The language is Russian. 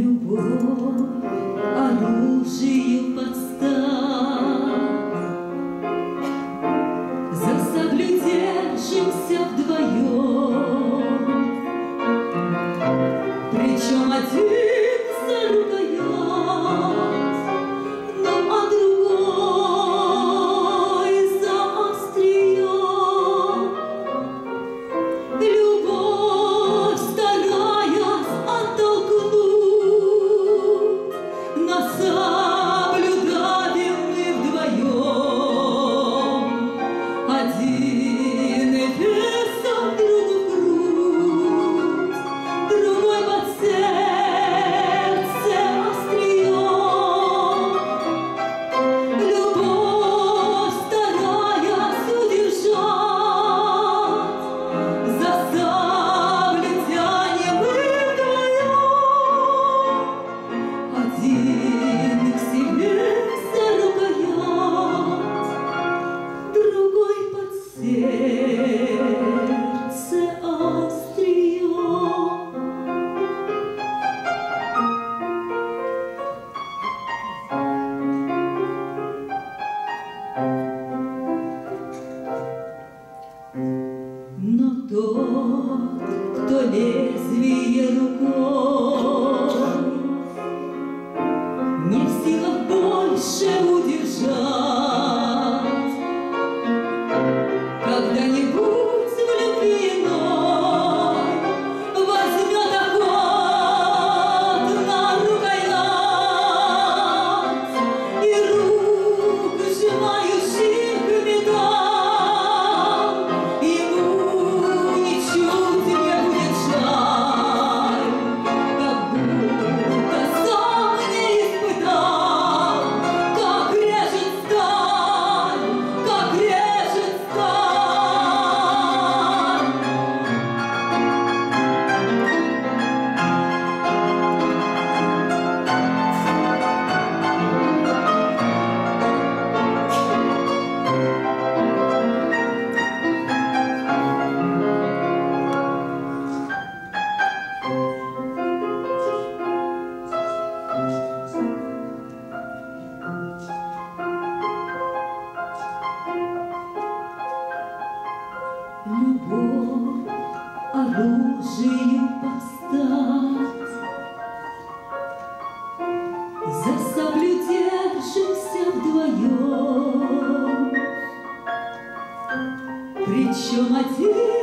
Любовь оружию подстать, за саблю держимся вдвоем, причем один за рукоять, ну а другой за острие. Любовь, стараясь оттолкнуть, на саблю давим мы вдвоем. Один весом другу в грудь, другой под сердце острием. Любовь, стараясь удержать, за саблю тянем мы вдвоем. Один к себе за рукоять, другой под сердце острием. Но тот, кто лезвие рукой, не в силах больше удержать, когда-нибудь в любви иной возьмет охот на рукоять, и рук, сжимающих металл, ему ничуть не будет жаль, как будто сам не испытал, как режет сталь, как режет сталь. Любовь оружию подстать, за саблю держимся вдвоем, причем один